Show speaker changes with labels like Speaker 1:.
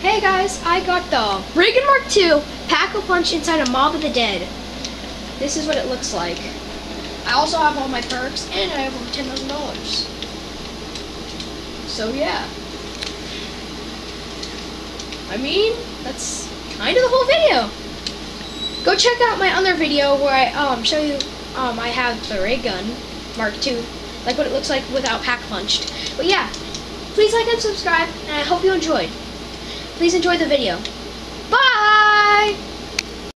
Speaker 1: Hey guys, I got the Reagan Mark II Pack-a-Punch inside a Mob of the Dead. This is what it looks like. I also have all my perks, and I have over $10,000. So yeah. I mean, that's kind of the whole video. Go check out my other video where I show you I have the ray gun Mark II, like what it looks like without pack-punched. But yeah, please like and subscribe, and I hope you enjoyed. Please enjoy the video.